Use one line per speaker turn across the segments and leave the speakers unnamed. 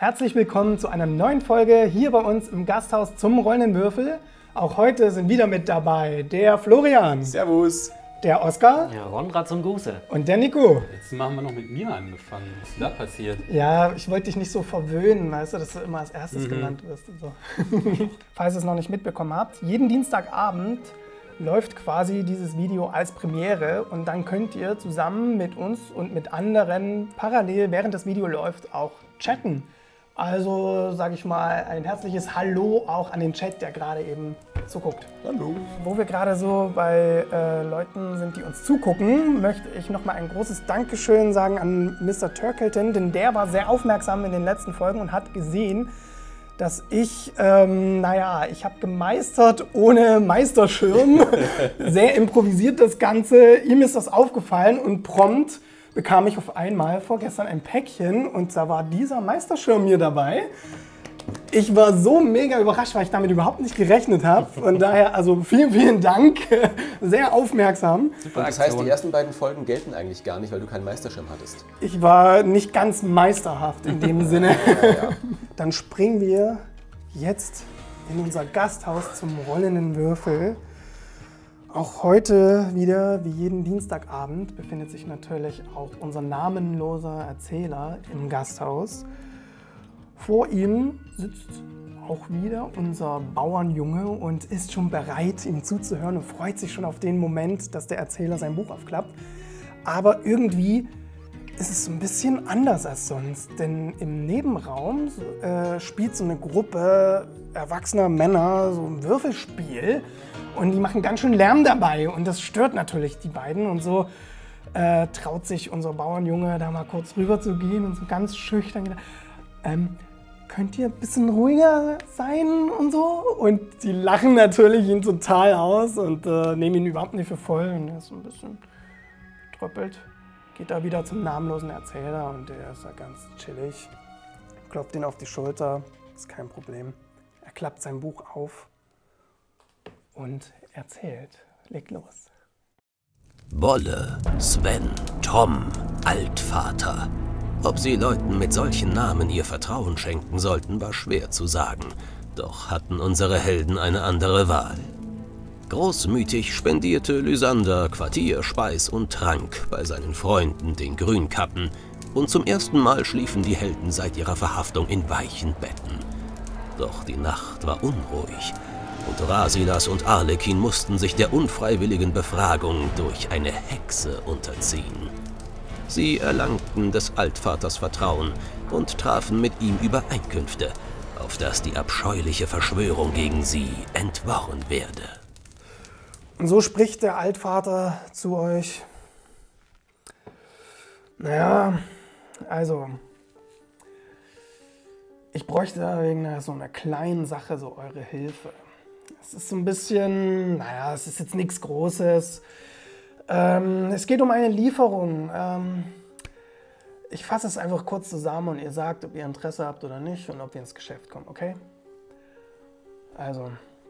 Herzlich willkommen zu einer neuen Folge hier bei uns im Gasthaus zum Rollenden Würfel. Auch heute sind wieder mit dabei der Florian.
Servus.
Der Oskar.
Ja, Rondra zum Gruße.
Und der Nico.
Jetzt haben wir noch mit mir angefangen. Was ist denn da passiert?
Ja, ich wollte dich nicht so verwöhnen, weißt du, dass du immer als erstes genannt wirst und so. Falls ihr es noch nicht mitbekommen habt, jeden Dienstagabend läuft quasi dieses Video als Premiere und dann könnt ihr zusammen mit uns und mit anderen parallel, während das Video läuft, auch chatten. Also sage ich mal ein herzliches Hallo auch an den Chat, der gerade eben zuguckt.
Hallo.
Wo wir gerade so bei Leuten sind, die uns zugucken, möchte ich nochmal ein großes Dankeschön sagen an Mr. Turkleton, denn der war sehr aufmerksam in den letzten Folgen und hat gesehen, dass ich, ich habe gemeistert ohne Meisterschirm, sehr improvisiert das Ganze. Ihm ist das aufgefallen und prompt bekam ich auf einmal vorgestern ein Päckchen und da war dieser Meisterschirm mir dabei. Ich war so mega überrascht, weil ich damit überhaupt nicht gerechnet habe. Von daher, also vielen, vielen Dank. Sehr aufmerksam.
Super. Und das heißt, die ersten beiden Folgen gelten eigentlich gar nicht, weil du keinen Meisterschirm hattest.
Ich war nicht ganz meisterhaft in dem Sinne. Ja. Dann springen wir jetzt in unser Gasthaus zum Rollenden Würfel. Auch heute wieder, wie jeden Dienstagabend, befindet sich natürlich auch unser namenloser Erzähler im Gasthaus. Vor ihm sitzt auch wieder unser Bauernjunge und ist schon bereit, ihm zuzuhören und freut sich schon auf den Moment, dass der Erzähler sein Buch aufklappt. Aber irgendwie ist es ein bisschen anders als sonst, denn im Nebenraum spielt so eine Gruppe erwachsener Männer so ein Würfelspiel und die machen ganz schön Lärm dabei und das stört natürlich die beiden und so traut sich unser Bauernjunge da mal kurz rüber zu gehen und so ganz schüchtern gesagt, könnt ihr ein bisschen ruhiger sein und so? Und die lachen natürlich ihn total aus und nehmen ihn überhaupt nicht für voll. Und er ist so ein bisschen betröppelt. Geht da wieder zum namenlosen Erzähler und der ist da ganz chillig. Klopft ihn auf die Schulter, ist kein Problem. Er klappt sein Buch auf und erzählt. Legt los.
Bolle, Sven, Tom, Altvater. Ob sie Leuten mit solchen Namen ihr Vertrauen schenken sollten, war schwer zu sagen. Doch hatten unsere Helden eine andere Wahl. Großmütig spendierte Lysander Quartier, Speis und Trank bei seinen Freunden, den Grünkappen. Und zum ersten Mal schliefen die Helden seit ihrer Verhaftung in weichen Betten. Doch die Nacht war unruhig. Und Rasilas und Arlekin mussten sich der unfreiwilligen Befragung durch eine Hexe unterziehen. Sie erlangten des Altvaters Vertrauen und trafen mit ihm Übereinkünfte, auf dass die abscheuliche Verschwörung gegen sie entworren werde.
Und so spricht der Altvater zu euch. Naja, also, ich bräuchte wegen so einer kleinen Sache so eure Hilfe. Es ist so ein bisschen, es ist jetzt nichts Großes. Es geht um eine Lieferung. Ich fasse es einfach kurz zusammen und ihr sagt, ob ihr Interesse habt oder nicht und ob wir ins Geschäft kommen, okay? Also,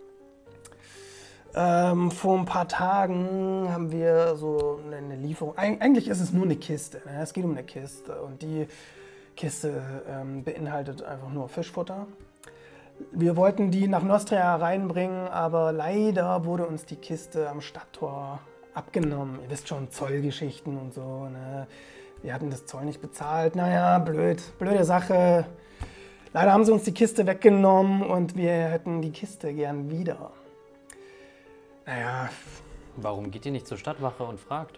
vor ein paar Tagen haben wir so eine Lieferung. Eigentlich ist es nur eine Kiste. Ne? Es geht um eine Kiste und die Kiste beinhaltet einfach nur Fischfutter. Wir wollten die nach Nostria reinbringen, aber leider wurde uns die Kiste am Stadttor abgenommen. Ihr wisst schon, Zollgeschichten und so. Ne? Wir hatten das Zoll nicht bezahlt. Naja, blöde Sache. Leider haben sie uns die Kiste weggenommen und wir hätten die Kiste gern wieder. Naja.
Warum geht ihr nicht zur Stadtwache und fragt?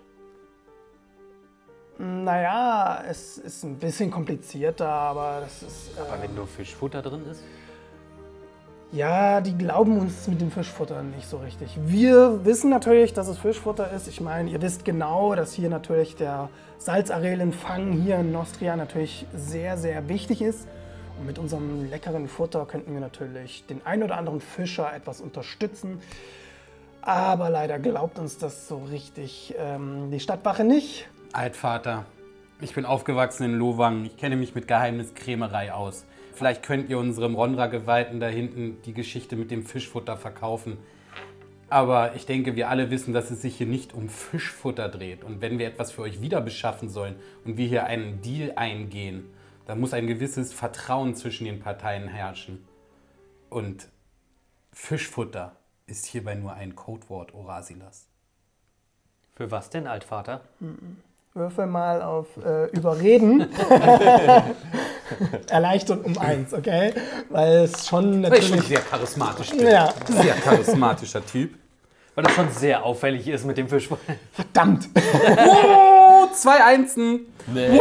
Naja, es ist ein bisschen komplizierter, aber das ist...
Aber wenn nur Fischfutter drin ist?
Ja, die glauben uns mit dem Fischfutter nicht so richtig. Wir wissen natürlich, dass es Fischfutter ist. Ich meine, ihr wisst genau, dass hier natürlich der Salzarelenfang hier in Nostria natürlich sehr, sehr wichtig ist. Und mit unserem leckeren Futter könnten wir natürlich den ein oder anderen Fischer etwas unterstützen. Aber leider glaubt uns das so richtig die Stadtwache nicht.
Altvater, ich bin aufgewachsen in Lowang. Ich kenne mich mit Geheimniskrämerei aus. Vielleicht könnt ihr unserem Rondra-Geweihten da hinten die Geschichte mit dem Fischfutter verkaufen. Aber ich denke, wir alle wissen, dass es sich hier nicht um Fischfutter dreht. Und wenn wir etwas für euch wieder beschaffen sollen und wir hier einen Deal eingehen, Da muss ein gewisses Vertrauen zwischen den Parteien herrschen. Und Fischfutter ist hierbei nur ein Codewort, Orasilas.
Für was denn, Altvater?
Würfel mal auf Überreden. Erleichtert um 1, okay? Weil es schon
Weil ich
natürlich...
schon sehr charismatisch bin.
Ja.
Sehr charismatischer Typ.
Weil das schon sehr auffällig ist mit dem Fischfutter.
Verdammt!
Oh, 2 Einsen.
Nee.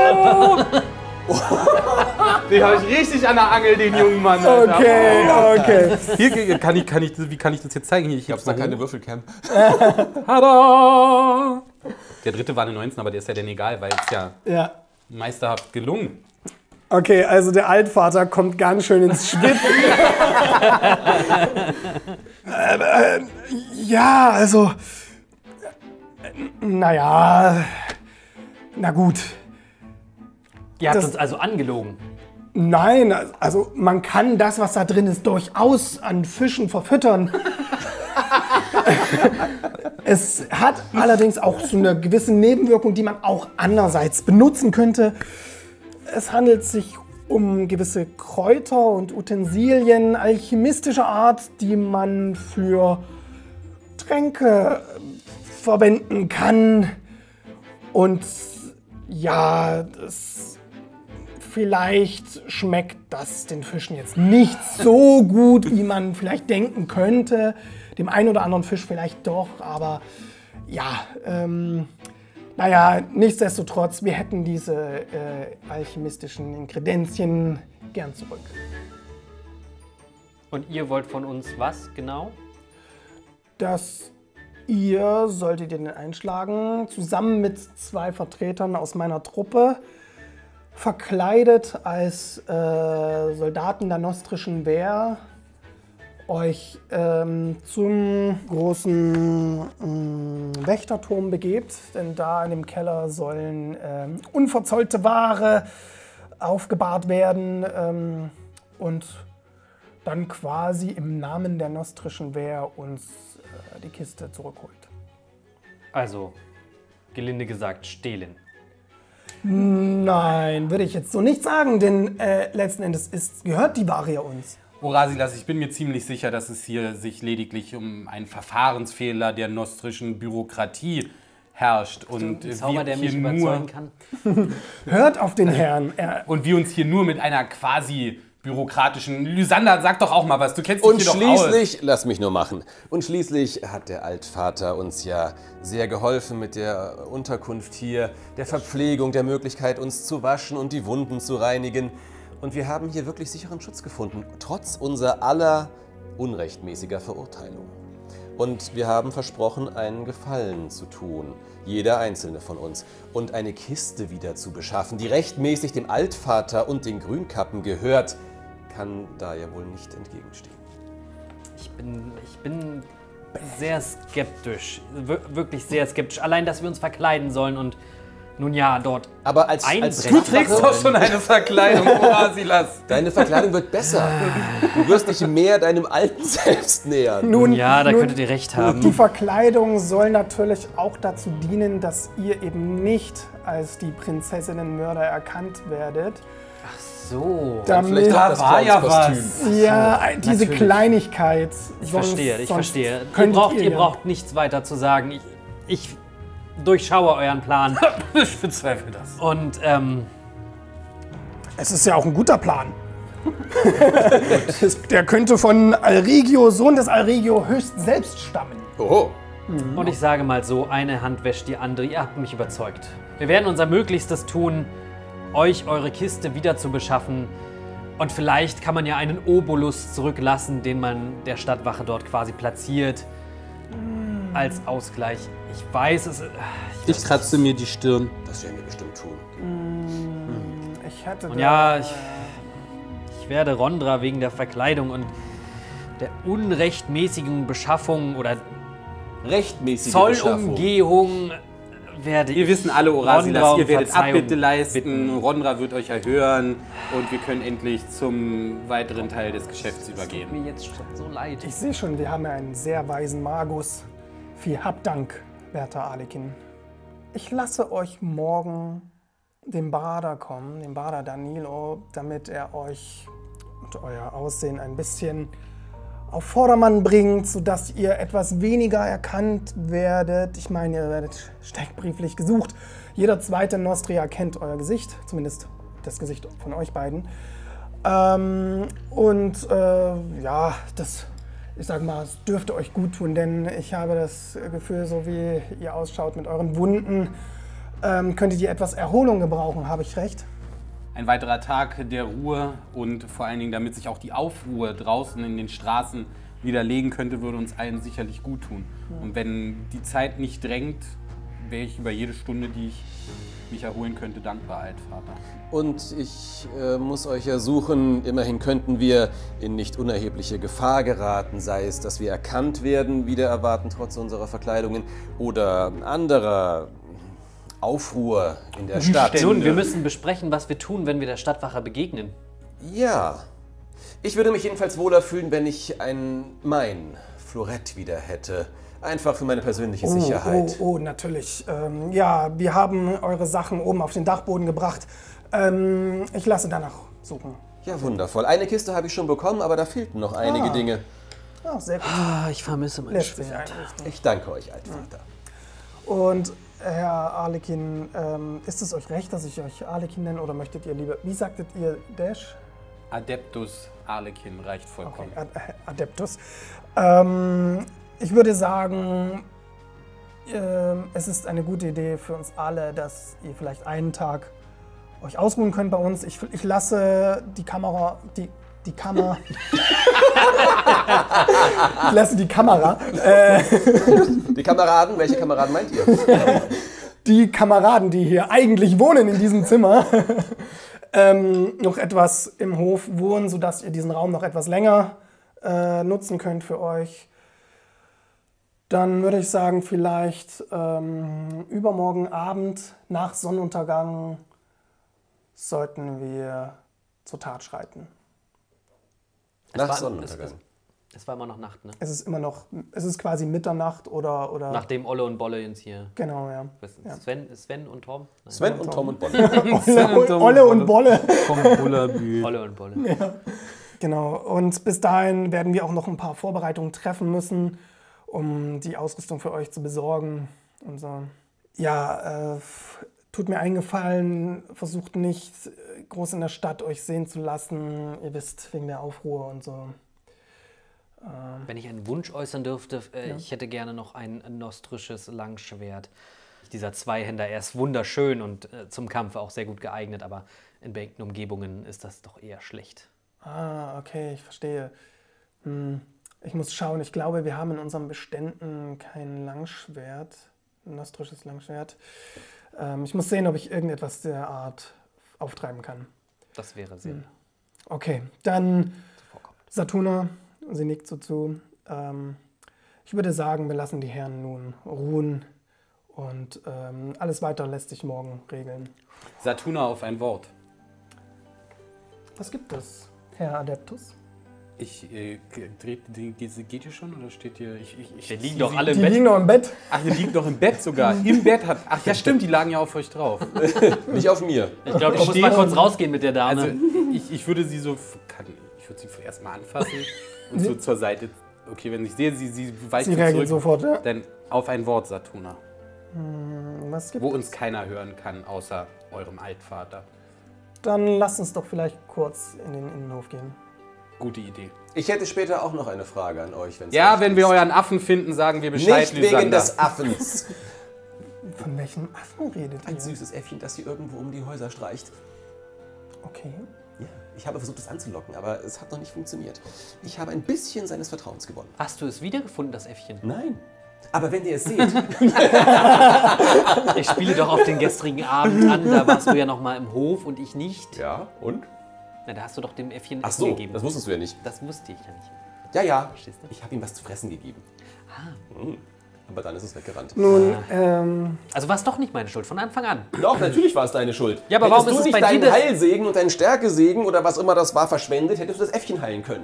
Den habe ich richtig an der Angel, den jungen Mann. Alter.
Okay.
Hier, wie kann ich das jetzt zeigen? Hier, ich
Gab's da keine Würfelcam?
Tada! Der dritte war eine 19, aber der ist ja dann egal, weil es ja
Ja.
meisterhaft gelungen.
Okay, also der Altvater kommt ganz schön ins Schwitzen. Ja, also... Naja... Na gut.
Ihr habt
Das-
uns also angelogen.
Nein, also man kann das, was da drin ist, durchaus an Fischen verfüttern. Es hat allerdings auch so eine gewisse Nebenwirkung, die man auch andererseits benutzen könnte. Es handelt sich um gewisse Kräuter und Utensilien alchemistischer Art, die man für Tränke verwenden kann. Und ja, vielleicht schmeckt das den Fischen jetzt nicht so gut, wie man vielleicht denken könnte. Dem einen oder anderen Fisch vielleicht doch, aber ja, naja, nichtsdestotrotz, wir hätten diese alchemistischen Ingredienzien gern zurück.
Und ihr wollt von uns was genau?
Dass ihr, solltet ihr den einschlagen, zusammen mit 2 Vertretern aus meiner Truppe, verkleidet als Soldaten der nostrischen Wehr, euch zum großen Wächterturm begebt, denn da in dem Keller sollen unverzollte Ware aufgebahrt werden und dann quasi im Namen der nostrischen Wehr uns die Kiste zurückholt.
Also, gelinde gesagt, stehlen.
Nein, würde ich jetzt so nicht sagen, denn letzten Endes gehört die Ware ja uns.
Orasilas, ich bin mir ziemlich sicher, dass es hier sich lediglich um einen Verfahrensfehler der nostrischen Bürokratie herrscht. Und
Ein Zauber, der mich
hier
überzeugen kann.
Hört auf den Herrn.
Und wir uns hier nur mit einer quasi bürokratischen... Lysander, sag doch auch mal was, du kennst dich
Und
hier doch aus.
schließlich, lass mich nur machen, und schließlich hat der Altvater uns ja sehr geholfen mit der Unterkunft hier, der Verpflegung, der Möglichkeit, uns zu waschen und die Wunden zu reinigen. Und wir haben hier wirklich sicheren Schutz gefunden, trotz unser aller unrechtmäßiger Verurteilung. Und wir haben versprochen, einen Gefallen zu tun, jeder einzelne von uns, und eine Kiste wieder zu beschaffen, die rechtmäßig dem Altvater und den Grünkappen gehört, kann da ja wohl nicht entgegenstehen.
Ich bin sehr skeptisch. Wirklich sehr skeptisch. Allein, dass wir uns verkleiden sollen und nun ja, dort
Aber als
einbrechen.
Du trägst doch schon eine Verkleidung, Orasilas.
Deine Verkleidung wird besser. Du wirst dich mehr deinem alten Selbst nähern.
Nun,
Ja, da könntet ihr recht
Die
haben.
Verkleidung soll natürlich auch dazu dienen, dass ihr eben nicht als die Prinzessinnenmörder erkannt werdet.
So.
Damit,
Vielleicht auch das
war ja
Clownskostüm.
ja, diese
natürlich.
Kleinigkeit.
Ich verstehe. Ihr
Ihr
braucht nichts weiter zu sagen. Ich durchschaue euren Plan.
Ich bezweifle das.
Und
Es ist ja auch ein guter Plan. Der könnte von Alrigio, Sohn des Alrigio, höchst selbst stammen.
Oho.
Und ich sage mal so, eine Hand wäscht die andere. Ihr habt mich überzeugt. Wir werden unser Möglichstes tun, euch eure Kiste wieder zu beschaffen. Und vielleicht kann man ja einen Obolus zurücklassen, den man der Stadtwache dort quasi platziert. Als Ausgleich. Ich weiß es.
Ich kratze mir die Stirn.
Das werden wir bestimmt tun.
Ich hätte
Und ja, ich werde Rondra wegen der Verkleidung und der unrechtmäßigen Beschaffung oder
Rechtmäßige Beschaffung.
Zollumgehung werde
Wir
ich
wissen alle, Orasilas,
Rondra um
ihr werdet
Verzeihung
Abbitte leisten. Rondra wird euch erhören und wir können endlich zum weiteren Teil des Geschäfts übergehen.
Mir jetzt schon so leid.
Ich sehe schon, wir haben ja einen sehr weisen Magus. Viel Habt Dank, werter Arlekin. Ich lasse euch morgen dem Bader kommen, dem Bader Danilo, damit er euch und euer Aussehen ein bisschen auf Vordermann bringt, sodass ihr etwas weniger erkannt werdet. Ich meine, ihr werdet steckbrieflich gesucht. Jeder zweite Nostria kennt euer Gesicht, zumindest das Gesicht von euch beiden. Ja, ich sag mal, es dürfte euch gut tun, denn ich habe das Gefühl, so wie ihr ausschaut mit euren Wunden, könntet ihr etwas Erholung gebrauchen, habe ich recht?
Ein weiterer Tag der Ruhe und vor allen Dingen, damit sich auch die Aufruhr draußen in den Straßen widerlegen könnte, würde uns allen sicherlich gut tun. Und wenn die Zeit nicht drängt, wäre ich über jede Stunde, die ich mich erholen könnte, dankbar, Altvater.
Und ich muss euch ersuchen, immerhin könnten wir in nicht unerhebliche Gefahr geraten, sei es, dass wir erkannt werden, wider erwarten, trotz unserer Verkleidungen, oder anderer Aufruhr in der Stadt.
Nun, wir müssen besprechen, was wir tun, wenn wir der Stadtwache begegnen.
Ja, ich würde mich jedenfalls wohler fühlen, wenn ich mein Florett wieder hätte. Einfach für meine persönliche Sicherheit.
Oh, natürlich. Ja, wir haben eure Sachen oben auf den Dachboden gebracht. Ich lasse danach suchen.
Ja, wundervoll. Eine Kiste habe ich schon bekommen, aber da fehlten noch einige Dinge.
Ja, sehr gut.
Ich vermisse mein
Lässt sich
Schwert.
einrichten.
Ich danke euch, Altvater.
Und Herr Arlekin, ist es euch recht, dass ich euch Arlekin nenne oder möchtet ihr lieber, wie sagtet ihr Dash?
Adeptus Arlekin reicht vollkommen.
Okay, Adeptus. Ich würde sagen, es ist eine gute Idee für uns alle, dass ihr vielleicht einen Tag euch ausruhen könnt bei uns. Ich lasse die Kamera, die Kamera. Ich lasse die Kamera.
Die Kameraden, welche Kameraden meint ihr?
Die Kameraden, die hier eigentlich wohnen in diesem Zimmer, noch etwas im Hof wohnen, sodass ihr diesen Raum noch etwas länger nutzen könnt für euch. Dann würde ich sagen, vielleicht übermorgen Abend nach Sonnenuntergang sollten wir zur Tat schreiten.
Nach Sonnenuntergang.
Es war immer noch Nacht, ne?
Es ist immer noch, es ist quasi Mitternacht oder
Nachdem Olle und Bolle uns hier...
genau, ja.
Sven und Tom? Nein.
Sven und Tom und Bolle.
Olle und Bolle.
Vom Bullabü.
Olle und Bolle.
Ja. Genau, und bis dahin werden wir auch noch ein paar Vorbereitungen treffen müssen, um die Ausrüstung für euch zu besorgen und so. Ja, tut mir einen Gefallen, versucht nicht groß in der Stadt euch sehen zu lassen. Ihr wisst, wegen der Aufruhr und so.
Wenn ich einen Wunsch äußern dürfte, ich hätte gerne noch ein nostrisches Langschwert. Dieser Zweihänder, er ist wunderschön und zum Kampf auch sehr gut geeignet, aber in beengten Umgebungen ist das doch eher schlecht.
Ah, okay, ich verstehe. Ich muss schauen, ich glaube, wir haben in unseren Beständen kein Langschwert, ein nostrisches Langschwert. Ich muss sehen, ob ich irgendetwas der Art auftreiben kann.
Das wäre sehr
Okay, dann
zuvorkommend.
Satuna, sie nickt so zu. Ich würde sagen, wir lassen die Herren nun ruhen und alles weitere lässt sich morgen regeln.
Satuna auf ein Wort.
Was gibt es, Herr Adeptus?
Geht ihr schon oder steht hier?
Die liegen doch alle im
Die
Bett.
liegen noch im Bett.
Ach, die liegen doch im Bett sogar. Im Bett hat. Ach ja, stimmt, die lagen ja auf euch drauf.
Nicht auf mir.
Ich glaube, ich muss mal kurz rausgehen mit der Dame.
Also ich würde sie so. Ich würde sie erstmal anfassen und so zur Seite. Okay, wenn ich sehe, sie weicht
Sie reagiert
zurück.
sofort, ja.
Dann auf ein Wort, Satuna.
Was gibt
Wo uns keiner hören kann, außer eurem Altvater.
Dann lasst uns doch vielleicht kurz in den Innenhof gehen.
Gute Idee.
Ich hätte später auch noch eine Frage an euch, wenn's
Ja,
recht
wenn wir
ist.
euren Affen finden, sagen wir Bescheid,
Nicht wegen
Lysander.
des Affens.
Von welchem Affen redet
Ein
ihr?
süßes Äffchen, das hier irgendwo um die Häuser streicht.
Okay.
Ja, ich habe versucht, es anzulocken, aber es hat noch nicht funktioniert. Ich habe ein bisschen seines Vertrauens gewonnen.
Hast du es wiedergefunden, das Äffchen?
Nein. Aber wenn ihr es seht,
Ich spiele doch auf den gestrigen Abend an, da warst du ja noch mal im Hof und ich nicht.
ja, und?
Na, da hast du doch dem Äffchen
Ach
Essen
so,
gegeben.
das wusstest du ja nicht.
Das wusste ich ja nicht.
Ja, ja,
Verstehst du?
ich habe ihm was zu fressen gegeben. Aber dann ist es weggerannt.
Nun,
Also war es doch nicht meine Schuld, von Anfang an.
Doch, natürlich war es deine Schuld.
Ja, aber
hättest
warum ist
du
es
nicht
bei dir
deinen
das-
Heilsegen und deinen Stärkesegen oder was immer das war verschwendet, hättest du das Äffchen heilen können.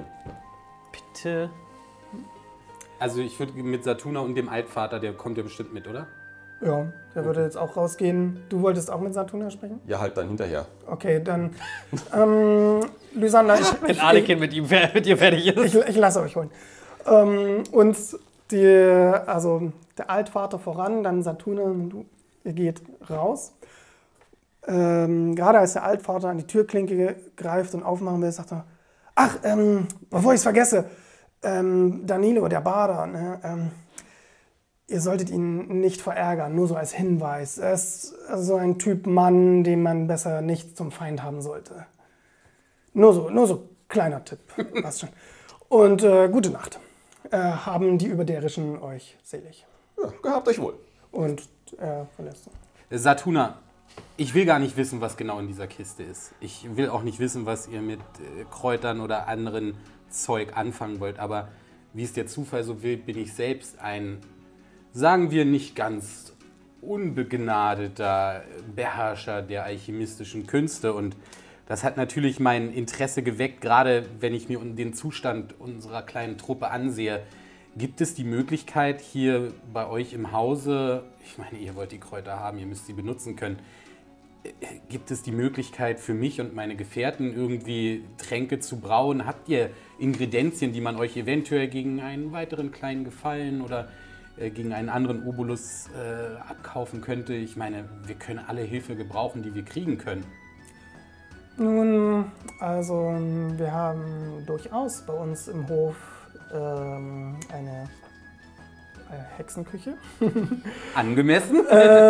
Bitte.
Also ich würde mit Satuna und dem Altvater, der kommt ja bestimmt mit, oder?
Ja, der würde jetzt auch rausgehen. Du wolltest auch mit Satuna sprechen?
Ja, halt dann hinterher.
Okay, dann Lysander,
Wenn Arlekin mit dir fertig ist.
ich lasse euch holen. Und der Altvater voran, dann Satuna und du, ihr geht raus. Gerade als der Altvater an die Türklinke greift und aufmachen will, sagt er, ach, bevor ich es vergesse, Danilo, der Bader, ne, ihr solltet ihn nicht verärgern, nur so als Hinweis. Er ist so ein Typ Mann, den man besser nicht zum Feind haben sollte. Nur so kleiner Tipp, passt schon. Und gute Nacht. Haben die Überderischen euch selig.
Ja, gehabt euch wohl.
Und er verlässt.
Satuna, ich will gar nicht wissen, was genau in dieser Kiste ist. Ich will auch nicht wissen, was ihr mit Kräutern oder anderen Zeug anfangen wollt. Aber wie es der Zufall so will, bin ich selbst ein, sagen wir, nicht ganz unbegnadeter Beherrscher der alchemistischen Künste. Und das hat natürlich mein Interesse geweckt, gerade wenn ich mir den Zustand unserer kleinen Truppe ansehe. Gibt es die Möglichkeit hier bei euch im Hause, ich meine, ihr wollt die Kräuter haben, ihr müsst sie benutzen können, gibt es die Möglichkeit für mich und meine Gefährten irgendwie Tränke zu brauen? Habt ihr Ingredienzien, die man euch eventuell gegen einen weiteren kleinen Gefallen oder gegen einen anderen Obolus abkaufen könnte? Ich meine, wir können alle Hilfe gebrauchen, die wir kriegen können.
Nun, also wir haben durchaus bei uns im Hof eine Hexenküche.
Angemessen?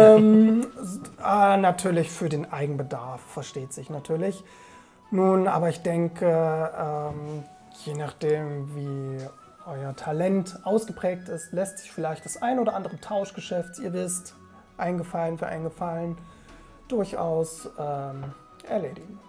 Natürlich für den Eigenbedarf, versteht sich natürlich. Nun, aber ich denke, je nachdem, wie euer Talent ausgeprägt ist, lässt sich vielleicht das ein oder andere Tauschgeschäft, ihr wisst, ein Gefallen für einen Gefallen, durchaus erledigen.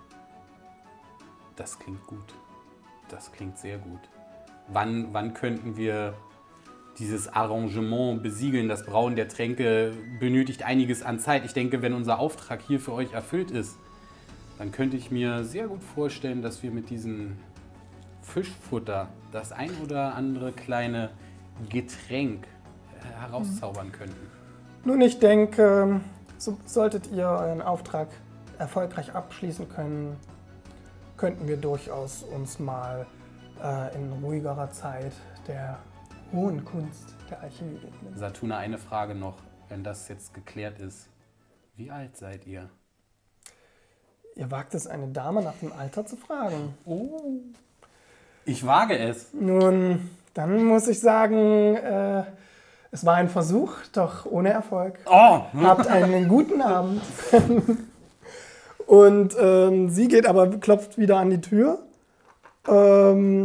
Das klingt gut. Das klingt sehr gut. Wann könnten wir dieses Arrangement besiegeln? Das Brauen der Tränke benötigt einiges an Zeit. Ich denke, wenn unser Auftrag hier für euch erfüllt ist, dann könnte ich mir sehr gut vorstellen, dass wir mit diesem Fischfutter das ein oder andere kleine Getränk herauszaubern könnten.
Nun, ich denke, solltet ihr euren Auftrag erfolgreich abschließen können, könnten wir durchaus uns mal in ruhigerer Zeit der hohen Kunst der Alchemie widmen.
Satuna, eine Frage noch, wenn das jetzt geklärt ist. Wie alt seid ihr?
Ihr wagt es, eine Dame nach dem Alter zu fragen.
Oh. Ich wage es.
Nun, dann muss ich sagen, es war ein Versuch, doch ohne Erfolg.
Oh.
Habt einen guten Abend. Und sie geht aber, klopft wieder an die Tür. Herein!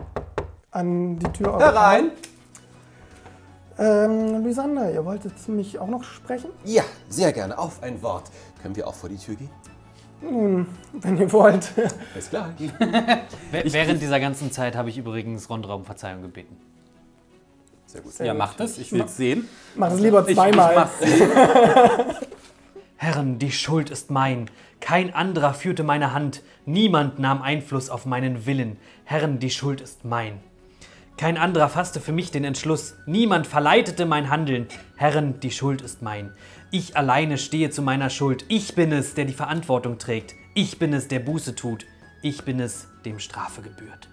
Lysander, ihr wolltet mich auch noch sprechen?
Ja, sehr gerne. Auf ein Wort. Können wir auch vor die Tür gehen?
Nun, wenn ihr wollt.
Ist klar.
Während dieser ganzen Zeit habe ich übrigens Rondra um Verzeihung gebeten.
Sehr gut.
Ja, macht es. Ich will es sehen.
Mach es lieber zweimal.
Herren, die Schuld ist mein. Kein anderer führte meine Hand. Niemand nahm Einfluss auf meinen Willen. Herren, die Schuld ist mein. Kein anderer fasste für mich den Entschluss. Niemand verleitete mein Handeln. Herren, die Schuld ist mein. Ich alleine stehe zu meiner Schuld. Ich bin es, der die Verantwortung trägt. Ich bin es, der Buße tut. Ich bin es, dem Strafe gebührt.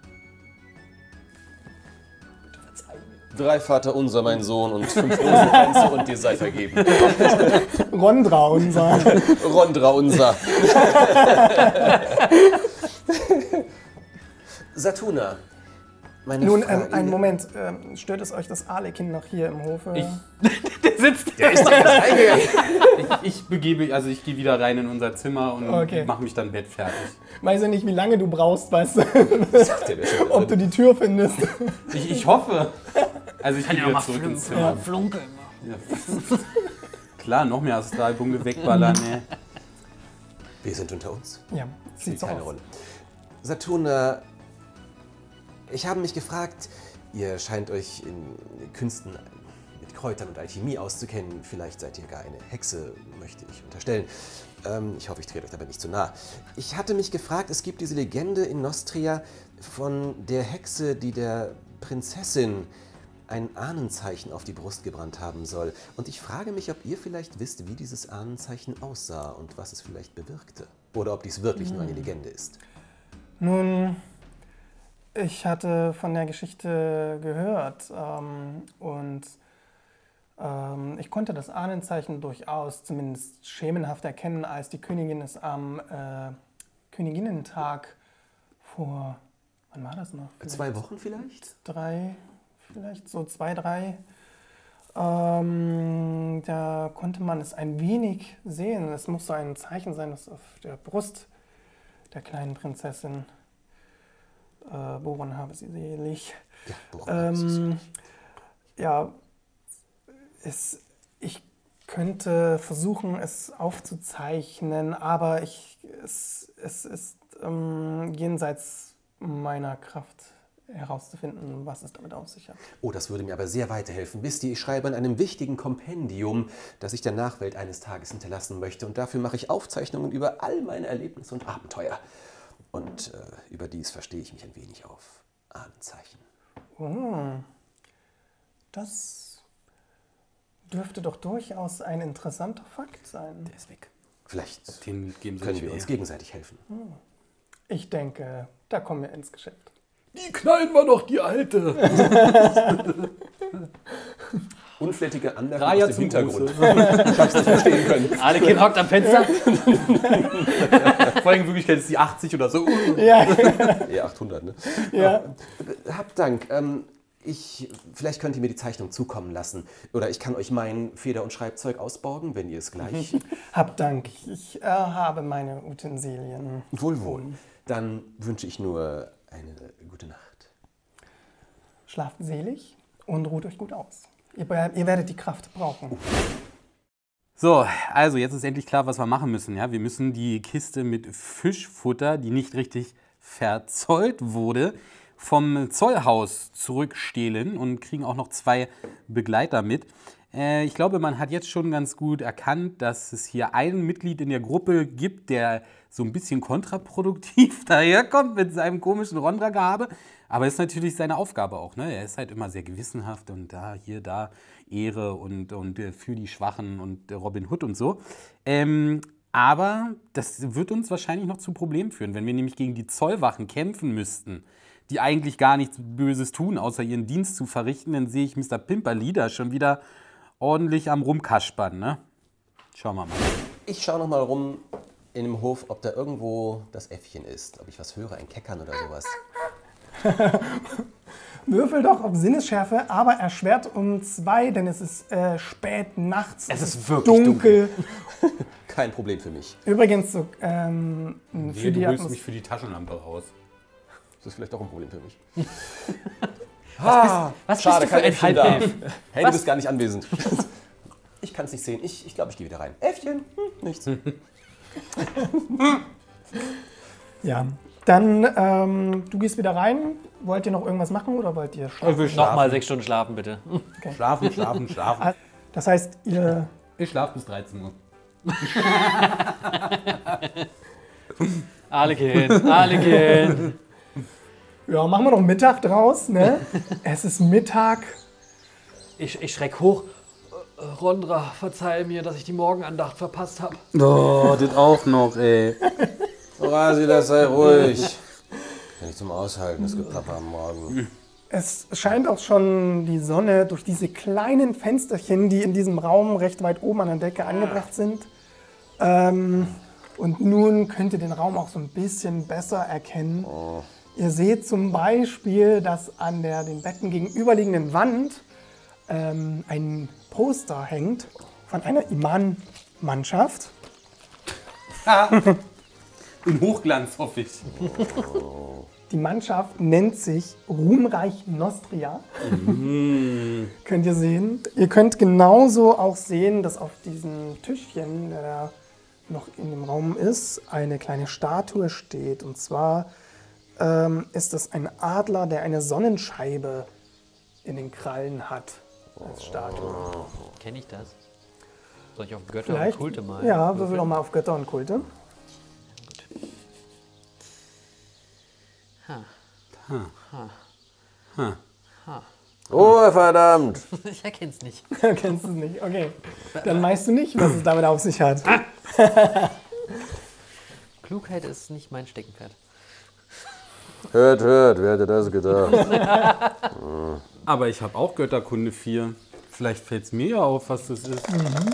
3 Vater unser, mein Sohn, und 5 Rosenkränze und dir sei vergeben.
Rondra unser.
Rondra unser. Satuna. Meine
Nun,
Frage,
einen Moment. Stört es euch, dass Arlekin noch hier im Hofe...
Der sitzt.
Der ist doch erst eingegangen.
Ich gehe wieder rein in unser Zimmer und
Okay.
mache mich dann bettfertig.
Weiß ja nicht, wie lange du brauchst, weißt du,
Sagt der schon
ob du die Tür findest.
Ich hoffe. Also ich gehe wieder zurück ins Zimmer.
Flunke.
Ja. Klar, noch mehr Astralbunge wegballern. Ne?
Wir sind unter uns.
Ja,
Spielt
sieht so
keine
aus.
Rolle. Satuna, ich habe mich gefragt, ihr scheint euch in Künsten mit Kräutern und Alchemie auszukennen. Vielleicht seid ihr gar eine Hexe, möchte ich unterstellen. Ich hoffe, ich trete euch dabei nicht zu nah. Ich hatte mich gefragt, es gibt diese Legende in Nostria von der Hexe, die der Prinzessin ein Ahnenzeichen auf die Brust gebrannt haben soll. Und ich frage mich, ob ihr vielleicht wisst, wie dieses Ahnenzeichen aussah und was es vielleicht bewirkte. Oder ob dies wirklich nur eine Legende ist.
Nun, ich hatte von der Geschichte gehört ich konnte das Ahnenzeichen durchaus zumindest schemenhaft erkennen, als die Königin es am Königinnentag vor, wann war das noch?
2 Wochen vielleicht?
3, vielleicht so 2, 3. Da konnte man es ein wenig sehen. Es muss so ein Zeichen sein, das auf der Brust der kleinen Prinzessin Boron habe sie selig.
Ja, Boron habe sie selig.
Ja, ich könnte versuchen, es aufzuzeichnen, aber es ist jenseits meiner Kraft herauszufinden, was es damit auf sich hat.
Oh, das würde mir aber sehr weiterhelfen. Wisst ihr, ich schreibe an einem wichtigen Kompendium, das ich der Nachwelt eines Tages hinterlassen möchte. Und dafür mache ich Aufzeichnungen über all meine Erlebnisse und Abenteuer. Und überdies verstehe ich mich ein wenig auf Ahnenzeichen.
Oh, das dürfte doch durchaus ein interessanter Fakt sein.
Der ist weg. Vielleicht
Den geben Sie
können
nicht
wir
mehr.
uns gegenseitig helfen.
Ich denke, da kommen wir ins Geschäft.
Die knallen wir noch, die Alte.
Unflätige Anmerkung
Raya
aus dem
zum
Hintergrund.
Gruße.
Ich hab's nicht verstehen können.
Alekin hockt am Fenster.
Vor allem in Wirklichkeit ist die 80 oder so.
Ja,
Eher 800, ne?
ja.
Habt Dank. Vielleicht könnt ihr mir die Zeichnung zukommen lassen. Oder ich kann euch mein Feder- und Schreibzeug ausborgen, wenn ihr es gleich...
Hab Dank. Ich habe meine Utensilien.
Wohl. Dann wünsche ich nur eine gute Nacht.
Schlaft selig und ruht euch gut aus. Ihr werdet die Kraft brauchen.
So, also jetzt ist endlich klar, was wir machen müssen. Ja? Wir müssen die Kiste mit Fischfutter, die nicht richtig verzollt wurde, vom Zollhaus zurückstehlen und kriegen auch noch 2 Begleiter mit. Ich glaube, man hat jetzt schon ganz gut erkannt, dass es hier ein Mitglied in der Gruppe gibt, der so ein bisschen kontraproduktiv daherkommt mit seinem komischen Rondra-Gehabe. Aber es ist natürlich seine Aufgabe auch. Ne? Er ist halt immer sehr gewissenhaft und da Ehre und für die Schwachen und Robin Hood und so. Aber das wird uns wahrscheinlich noch zu Problemen führen, wenn wir nämlich gegen die Zollwachen kämpfen müssten, die eigentlich gar nichts Böses tun, außer ihren Dienst zu verrichten, dann sehe ich Mr. Pimperly da schon wieder ordentlich am Rumkaspern. Ne? Schauen wir mal.
Ich schaue noch mal rum in dem Hof, ob da irgendwo das Äffchen ist. Ob ich was höre, ein Keckern oder sowas.
Würfel doch auf Sinnesschärfe, aber erschwert um 2, denn es ist spät nachts.
Es ist wirklich dunkel.
Kein Problem für mich.
Übrigens, so, für die
Du holst mich
Atmosphäre.
für die Taschenlampe raus.
Das ist vielleicht auch ein Problem für mich.
Was
Schade,
bist du für
kein
ein
Äffchen da.
Halbelf?
Hey, du bist gar nicht anwesend. Ich kann es nicht sehen. Ich glaube, ich gehe wieder rein. Äffchen? Nichts.
Ja. Dann, du gehst wieder rein. Wollt ihr noch irgendwas machen oder wollt ihr schlafen?
Nochmal 6 Stunden schlafen, bitte.
Schlafen.
Das heißt, ihr.
Ich schlafe bis 13 Uhr.
Alekin.
Ja, machen wir noch Mittag draus, ne? Es ist Mittag.
Ich schreck hoch. Rondra, verzeih mir, dass ich die Morgenandacht verpasst habe.
Oh, das auch noch, ey.
Rasi, das sei ruhig. Nicht zum Aushalten, das Geplapper am Morgen.
Es scheint auch schon die Sonne durch diese kleinen Fensterchen, die in diesem Raum recht weit oben an der Decke angebracht sind. Und nun könnt ihr den Raum auch so ein bisschen besser erkennen. Ihr seht zum Beispiel, dass an der den Betten gegenüberliegenden Wand ein Poster hängt von einer Iman-Mannschaft.
In Hochglanz, hoffe ich.
Die Mannschaft nennt sich Ruhmreich Nostria. Könnt ihr sehen. Ihr könnt genauso auch sehen, dass auf diesem Tischchen, der da noch in dem Raum ist, eine kleine Statue steht. Und zwar ist das ein Adler, der eine Sonnenscheibe in den Krallen hat als Statue.
Kenne ich das? Soll ich auf Götter
Vielleicht,
und Kulte mal?
ja, würfel doch mal auf Götter und Kulte.
Oh, verdammt.
Ich erkenn's nicht.
Kennst du es nicht? Okay. Dann weißt du nicht, was es damit auf sich hat.
Klugheit ist nicht mein Steckenpferd.
Hört, wer hätte das gedacht?
Aber ich habe auch Götterkunde 4. Vielleicht fällt es mir ja auf, was das ist.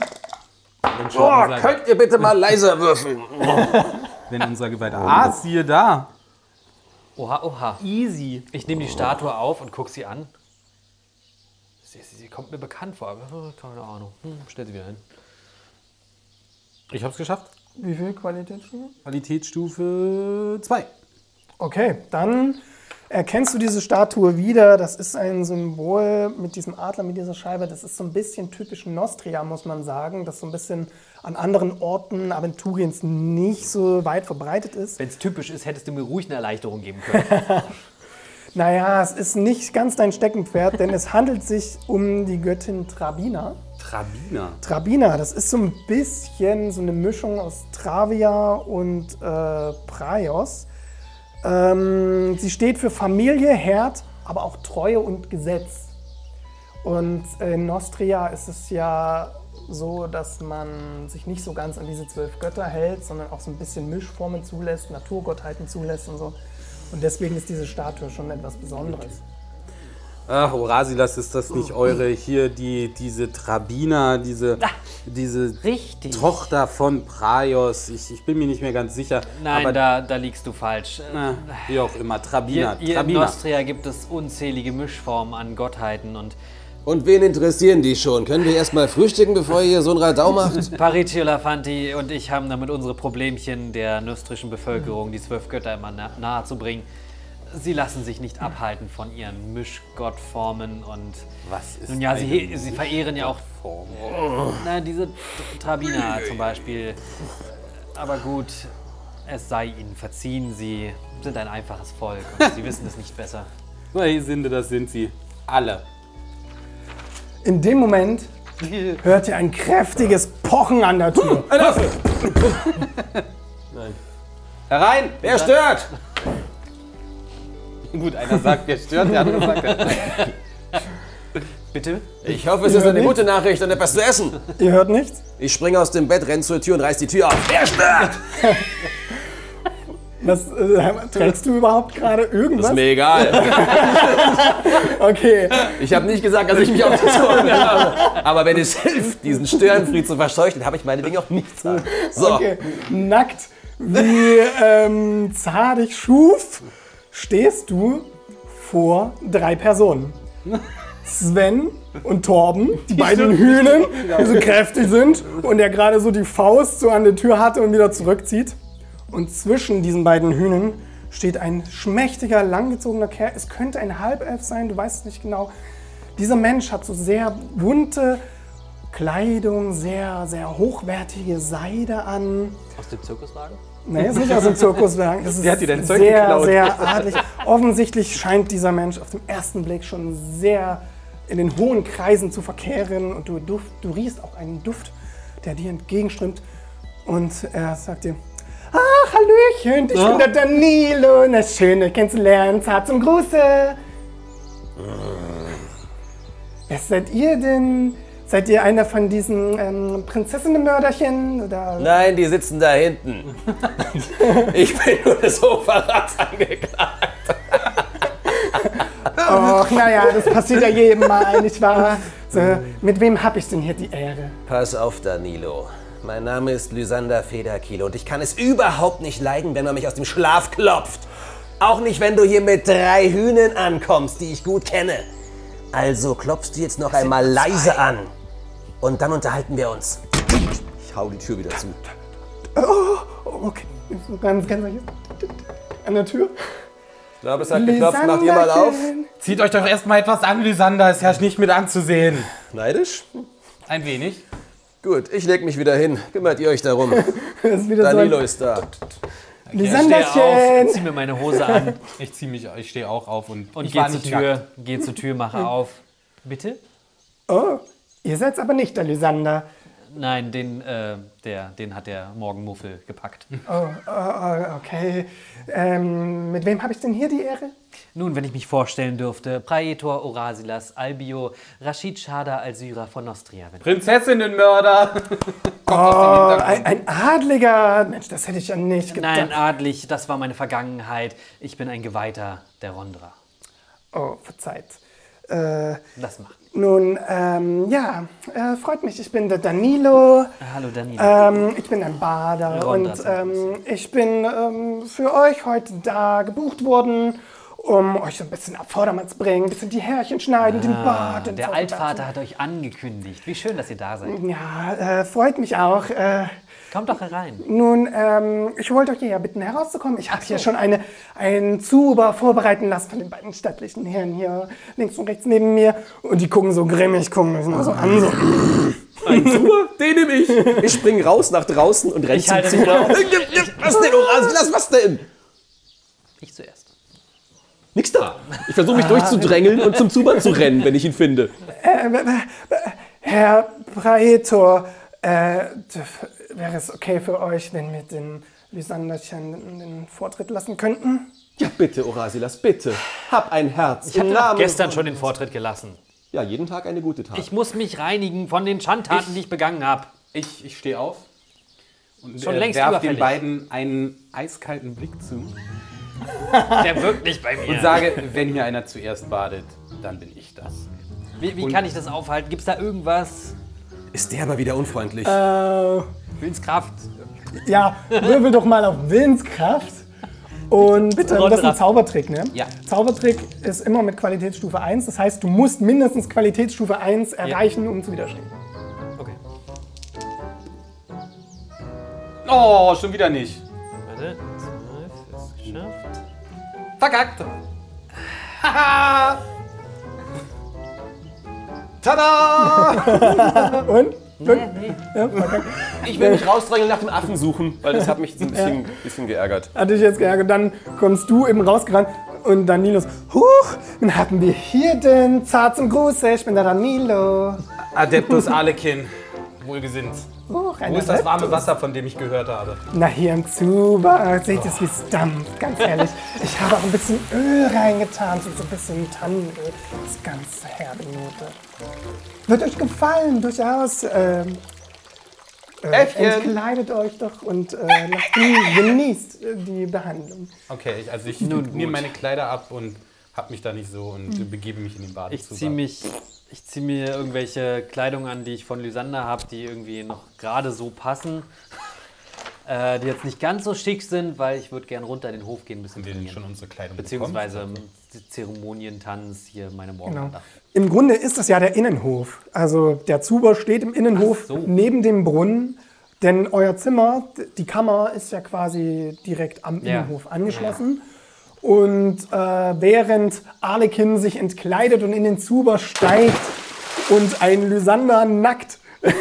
Oh, könnt ihr bitte mal leiser würfeln?
Wenn unser Geweihter... Ah, siehe da.
Oha, oha.
Easy.
Ich nehme die Statue auf und gucke sie an. Sie kommt mir bekannt vor, aber keine Ahnung. Stell sie wieder hin.
Ich habe es geschafft.
Wie viel Qualitätsstufe?
Qualitätsstufe 2.
Okay, dann erkennst du diese Statue wieder. Das ist ein Symbol mit diesem Adler, mit dieser Scheibe. Das ist so ein bisschen typisch Nostria, muss man sagen. Das so ein bisschen an anderen Orten Aventuriens nicht so weit verbreitet ist.
Wenn es typisch ist, hättest du mir ruhig eine Erleichterung geben können.
Naja, es ist nicht ganz dein Steckenpferd, denn es handelt sich um die Göttin Trabina.
Trabina.
Trabina, das ist so ein bisschen so eine Mischung aus Travia und Praios. Sie steht für Familie, Herd, aber auch Treue und Gesetz. Und in Nostria ist es ja so, dass man sich nicht so ganz an diese 12 Götter hält, sondern auch so ein bisschen Mischformen zulässt, Naturgottheiten zulässt und so. Und deswegen ist diese Statue schon etwas Besonderes.
Ach, Orasilas, ist das nicht eure hier, diese Trabina, diese
Richtig.
Tochter von Praios? Ich bin mir nicht mehr ganz sicher.
Nein,
aber
da liegst du falsch.
wie auch immer, Trabina.
Hier in
Trabina.
Nostria gibt es unzählige Mischformen an Gottheiten und
Und wen interessieren die schon? Können wir erstmal frühstücken, bevor ihr hier so ein Radau macht?
Paritio Lafanti und ich haben damit unsere Problemchen der nostrischen Bevölkerung, die 12 Götter immer nahe zu bringen. Sie lassen sich nicht abhalten von ihren Mischgottformen und
Was ist
nun ja, sie
eine
verehren ja auch diese Trabina zum Beispiel. Aber gut, es sei ihnen verziehen, sie sind ein einfaches Volk und sie wissen es nicht besser.
Sinde, das sind sie. Alle.
In dem Moment hört ihr ein kräftiges Pochen an der Tür.
Ein Affe!
Herein!
Wer stört?
Gut, einer sagt, der stört, der andere sagt,
Bitte?
Ich hoffe, es ist eine gute Nachricht und etwas zu essen.
Ihr hört nichts?
Ich springe aus dem Bett, renn zur Tür und reiß die Tür auf. Wer stört?
Was, trägst du überhaupt gerade irgendwas?
Ist mir egal.
Okay.
Ich habe nicht gesagt, dass ich mich aufgezogen habe. Aber wenn es hilft, diesen Störenfried zu verscheuchen, habe ich meinetwegen auch nichts an. So.
Okay. Nackt wie Zar dich schuf, stehst du vor 3 Personen. Sven und Torben, die beiden Hühnen, die so kräftig sind und der gerade so die Faust so an der Tür hatte und wieder zurückzieht. Und zwischen diesen beiden Hühnen steht ein schmächtiger, langgezogener Kerl. Es könnte ein Halbelf sein, du weißt es nicht genau. Dieser Mensch hat so sehr bunte Kleidung, sehr, sehr hochwertige Seide an.
Aus dem Zirkuswagen?
Nee, ist nicht aus dem Zirkuswagen. Das ist
hat dir dein Zeug
sehr,
geklaut.
sehr adlig. Offensichtlich scheint dieser Mensch auf den ersten Blick schon sehr in den hohen Kreisen zu verkehren. Und du riechst auch einen Duft, der dir entgegenströmt. Und er sagt dir, ach, Hallöchen, ich bin der Danilo. Na, schön, dich kennenzulernen. Zart zum Gruße. Wer seid ihr denn? Seid ihr einer von diesen Prinzessinnenmörderchen? Oder?
Nein, die sitzen da hinten. Ich bin nur des Hochverrats angeklagt.
Och, naja, das passiert ja jedem Mal, nicht wahr? So, mit wem hab ich denn hier die Ehre?
Pass auf, Danilo. Mein Name ist Lysander Federkiel und ich kann es überhaupt nicht leiden, wenn man mich aus dem Schlaf klopft. Auch nicht, wenn du hier mit 3 Hühnern ankommst, die ich gut kenne. Also klopfst du jetzt noch einmal leise an. Und dann unterhalten wir uns. Ich hau die Tür wieder zu.
Oh, okay. Ganz an der Tür.
Ich glaube, es hat geklopft. Macht ihr mal auf.
Zieht euch doch erstmal etwas an, Lysander. Ist ja nicht mit anzusehen.
Neidisch?
Ein wenig.
Gut, ich leg mich wieder hin. Kümmert ihr euch darum.
Das ist wieder
Danilo
so
ist da.
Lysanderchen.
Zieh mir meine Hose an
Ich stehe auch auf und
und
ich
geh
war
zur
nicht
Tür.
nackt.
Geh zur Tür, mache auf. Bitte?
Oh, ihr seid's aber nicht der Lysander.
Nein, den hat der Morgenmuffel gepackt.
Oh, okay. Mit wem habe ich denn hier die Ehre?
Nun, wenn ich mich vorstellen dürfte, Praetor Orasilas Albio Rashid Shada Al-Syra von Nostria.
Prinzessinnenmörder!
Ein Adliger. Mensch, das hätte ich ja nicht gedacht.
Nein, adlig, das war meine Vergangenheit. Ich bin ein Geweihter der Rondra.
Oh, verzeiht.
Das macht.
Nun, freut mich. Ich bin der Danilo.
Hallo Danilo.
Ich bin ein Bader
Rondras
und ich bin für euch heute da gebucht worden, um euch so ein bisschen auf Vordermann zu bringen, ein bisschen die Härchen schneiden, den Bart. Den
Der
Zauber
Altvater hat euch angekündigt. Wie schön, dass ihr da seid.
Ja, freut mich auch.
Kommt doch herein.
Nun, ich wollte euch hierher bitten, herauszukommen. Ich habe hier schon einen Zuber vorbereiten lassen von den beiden stattlichen Herren hier links und rechts neben mir. Und die gucken so grimmig, gucken mich nur so an. So.
Ein Zuber? Den nehme ich. Ich spring raus nach draußen und renn zum Zuber. Was denn, Orasilas, was denn?
Ich zuerst.
Nix da. Ich versuche mich durchzudrängeln und zum Zuber zu rennen, wenn ich ihn finde.
Herr Praetor, wäre es okay für euch, wenn wir den Lysanderchen den Vortritt lassen könnten?
Ja, bitte, Orasilas, bitte. Hab ein Herz.
Ich hatte gestern schon den Vortritt gelassen.
Ja, jeden Tag eine gute Tat.
Ich muss mich reinigen von den Schandtaten, die ich begangen habe.
Ich stehe auf und
Schon längst
werfe den
überfällig.
beiden einen eiskalten Blick zu
Der wirkt nicht bei mir.
und sage, wenn hier einer zuerst badet, dann bin ich das.
Wie kann ich das aufhalten? Gibt es da irgendwas?
Ist der aber wieder unfreundlich.
Willenskraft?
Ja, würfel doch mal auf Willenskraft. Und das ist ein Zaubertrick, ne?
Ja.
Zaubertrick ist immer mit Qualitätsstufe 1. Das heißt, du musst mindestens Qualitätsstufe 1 erreichen, um zu widerstehen.
Okay.
Oh, schon wieder nicht.
Warte. 12 ist geschafft.
Verkackt! Haha! Tada!
Und?
Nee.
Ja, okay.
Ich will mich rausdrängeln nach dem Affen suchen, weil das hat mich ein bisschen geärgert.
Hat dich jetzt geärgert. Dann kommst du eben rausgerannt und Danilos, huch, wen hatten wir hier denn? Zart zum Gruße, ich bin der Danilo.
Adeptus Alekin, wohlgesinnt.
Huch,
Wo ist das warme Wasser, von dem ich gehört habe?
Na, hier im Zuber, seht ihr, wie es dampft, ganz ehrlich. Ich habe auch ein bisschen Öl reingetan, so ein bisschen Tannenöl. Das ist ganz herbe Note. Wird euch gefallen, durchaus. Entkleidet euch doch und genießt die Behandlung.
Okay, also ich nehme meine Kleider ab und hab mich da nicht so und begebe mich in den Badezuber.
Ich zieh mir irgendwelche Kleidung an, die ich von Lysander habe, die irgendwie noch gerade so passen. Die jetzt nicht ganz so schick sind, weil ich würde gerne runter in den Hof gehen, ein bisschen
wir denn
trainieren.
schon unsere Kleidung
Beziehungsweise Zeremonientanz, hier meine Morgenwander.
Im Grunde ist das ja der Innenhof. Also der Zuber steht im Innenhof neben dem Brunnen. Denn euer Zimmer, die Kammer, ist ja quasi direkt am Innenhof angeschlossen. Und während Arlekin sich entkleidet und in den Zuber steigt und ein Lysander nackt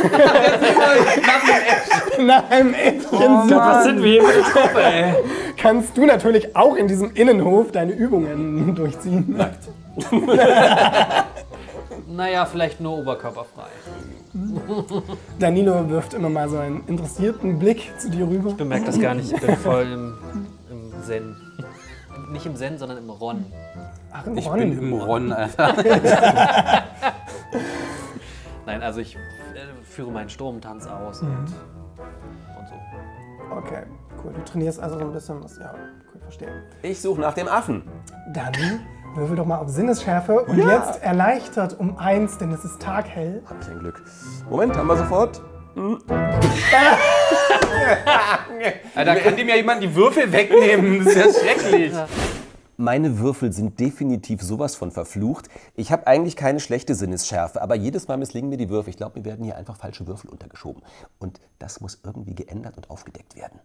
nach einem Äffchen sucht,
Was sind wir hier für eine Truppe, ey?
kannst du natürlich auch in diesem Innenhof deine Übungen durchziehen. Nackt.
Naja, vielleicht nur oberkörperfrei.
Danilo wirft immer mal so einen interessierten Blick zu dir rüber.
Ich bemerke das gar nicht, ich bin voll im Zen. Nicht im Zen, sondern im Ron.
Ach, im
Ich
Ron.
bin im Ron, Alter.
Nein, also ich führe meinen Sturmtanz aus und so.
Okay, cool. Du trainierst also so ein bisschen was. Ja, cool, verstehe.
Ich suche nach dem Affen.
Dann würfel doch mal auf Sinnesschärfe und jetzt erleichtert um 1, denn es ist taghell.
Hab ich ein Glück. Moment, haben wir sofort.
Alter, kann dem ja jemand die Würfel wegnehmen? Das ist ja schrecklich.
Meine Würfel sind definitiv sowas von verflucht. Ich habe eigentlich keine schlechte Sinnesschärfe, aber jedes Mal misslingen mir die Würfel. Ich glaube, mir werden hier einfach falsche Würfel untergeschoben. Und das muss irgendwie geändert und aufgedeckt werden.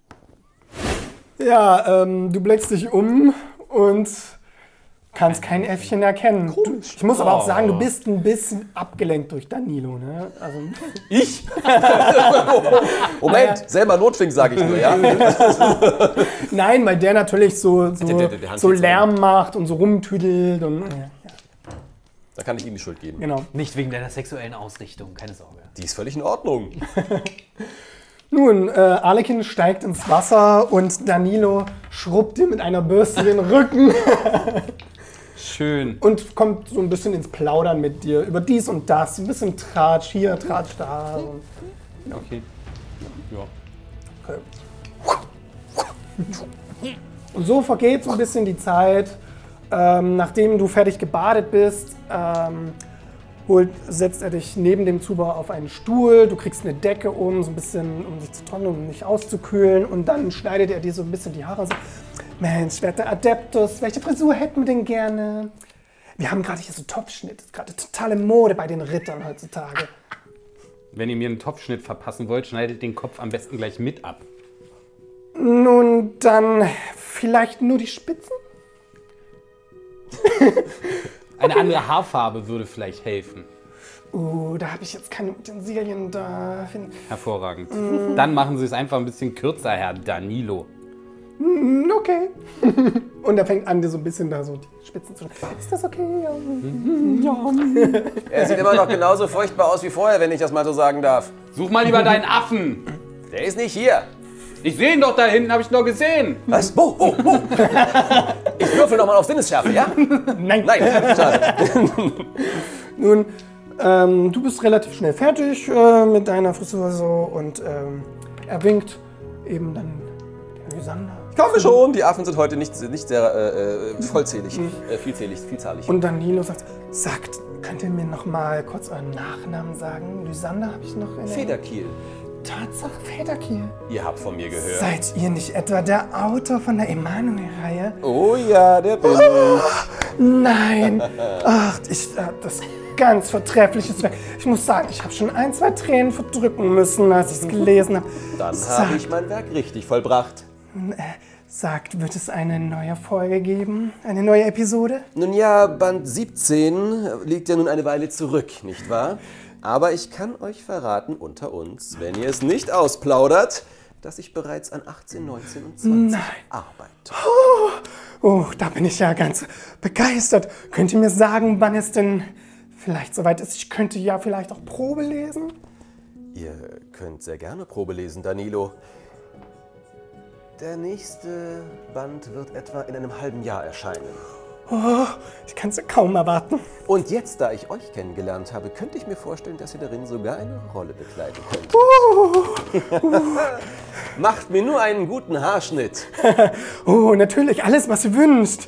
Ja, du blickst dich um und kannst kein Äffchen erkennen. Ich muss aber auch sagen, du bist ein bisschen abgelenkt durch Danilo. Ne? Also,
Ich? Moment, selber Notfink, sage ich nur, ja?
nein, weil der natürlich so
der Hand
so
jetzt
Lärm macht und so rumtüdelt. Und,
Da kann ich ihm die Schuld geben.
Genau.
Nicht wegen deiner sexuellen Ausrichtung, keine Sorge.
Die ist völlig in Ordnung.
Nun, Arlekin steigt ins Wasser und Danilo schrubbt dir mit einer Bürste den Rücken
Schön.
und kommt so ein bisschen ins Plaudern mit dir über dies und das. Ein bisschen Tratsch hier, Tratsch da.
Okay. Ja.
Und so vergeht so ein bisschen die Zeit. Nachdem du fertig gebadet bist, setzt er dich neben dem Zuber auf einen Stuhl. Du kriegst eine Decke um, so ein bisschen, um dich zu trocknen, um nicht auszukühlen. Und dann schneidet er dir so ein bisschen die Haare. So, Mensch, werter Adeptus, welche Frisur hätten wir denn gerne? Wir haben gerade hier so Topfschnitt. Das ist gerade totale Mode bei den Rittern heutzutage.
Wenn ihr mir einen Topfschnitt verpassen wollt, schneidet den Kopf am besten gleich mit ab.
Nun, dann vielleicht nur die Spitzen?
Eine andere Haarfarbe würde vielleicht helfen.
Da habe ich jetzt keine Utensilien da.
Hervorragend. Dann machen Sie es einfach ein bisschen kürzer, Herr Danilo.
Okay. Und er fängt an, dir so ein bisschen da so die Spitzen zu schneiden. Ist das okay? Ja.
Er sieht immer noch genauso furchtbar aus wie vorher, wenn ich das mal so sagen darf.
Such mal lieber deinen Affen.
Der ist nicht hier.
Ich sehe ihn doch da hinten, habe ich noch gesehen.
Was? Wo? Ich würfel nochmal auf Sinnesschärfe, ja?
Nein.
Nein, schade.
Nun, du bist relativ schnell fertig mit deiner Frisur so und er winkt eben dann den Lysander.
Ich glaube schon, die Affen sind heute nicht sehr vollzählig, vielzahlig.
Und Danilo sagt, könnt ihr mir noch mal kurz euren Nachnamen sagen? Lysander habe ich noch in der
Federkiel.
Tatsache, Federkiel.
Ihr habt von mir gehört.
Seid ihr nicht etwa der Autor von der Emanuel-Reihe?
Oh ja, der bin ich.
Nein. Ach, das ist ganz vortreffliches Werk. Ich muss sagen, ich habe schon 1, 2 Tränen verdrücken müssen, als ich es gelesen habe.
Dann habe ich mein Werk richtig vollbracht.
Sagt, wird es eine neue Folge geben? Eine neue Episode?
Nun ja, Band 17 liegt ja nun eine Weile zurück, nicht wahr? Aber ich kann euch verraten, unter uns, wenn ihr es nicht ausplaudert, dass ich bereits an 18, 19 und 20 arbeite.
Oh, da bin ich ja ganz begeistert. Könnt ihr mir sagen, wann es denn vielleicht soweit ist? Ich könnte ja vielleicht auch Probe lesen.
Ihr könnt sehr gerne Probe lesen, Danilo. Der nächste Band wird etwa in einem halben Jahr erscheinen.
Oh, ich kann es ja kaum erwarten.
Und jetzt, da ich euch kennengelernt habe, könnte ich mir vorstellen, dass ihr darin sogar eine Rolle bekleiden könnt. Macht mir nur einen guten Haarschnitt.
Oh, natürlich, alles, was ihr wünscht.